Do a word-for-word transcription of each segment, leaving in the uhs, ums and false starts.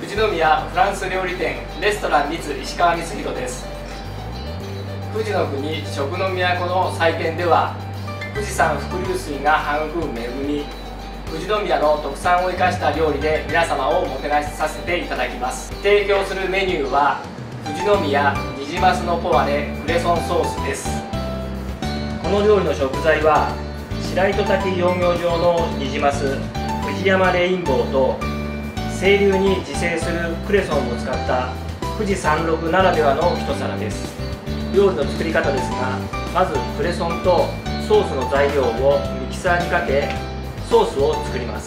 富士宮フランス料理店レストラン立石川光弘です。富士の国食の都の祭典では、富士山伏流水が育む恵み、富士宮の特産を生かした料理で皆様をもてなしさせていただきます。提供するメニューは富士宮ニジマスのポワレクレソンソースです。この料理の食材は白糸滝養魚場のニジマス富士山レインボーと清流に自生するクレソンを使った富士山麓ならではの一皿です。料理の作り方ですが、まずクレソンとソースの材料をミキサーにかけソースを作ります。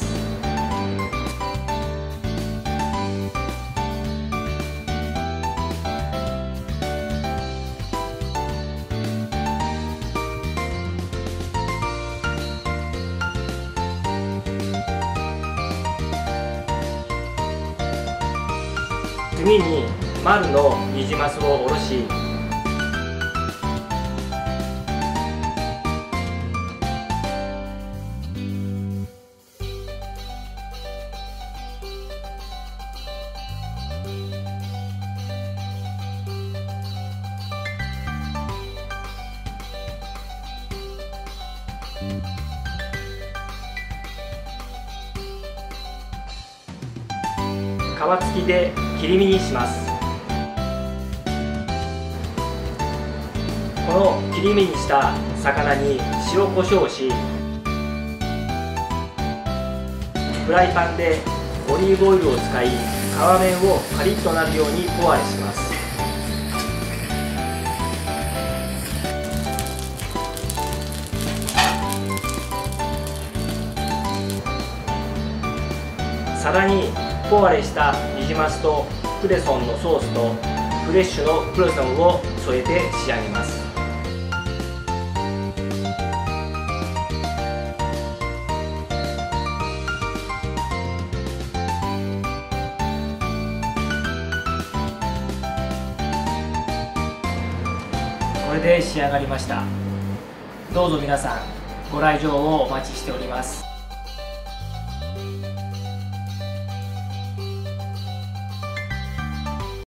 次に丸のニジマスをおろし、皮付きで切り身にします。この切り身にした魚に塩コショウをし、フライパンでオリーブオイルを使い皮面をカリッとなるようにポワレします。皿にポワレしたニジマスとクレソンのソースとフレッシュのクレソンを添えて仕上げます。これで仕上がりました。どうぞ皆さんご来場をお待ちしております。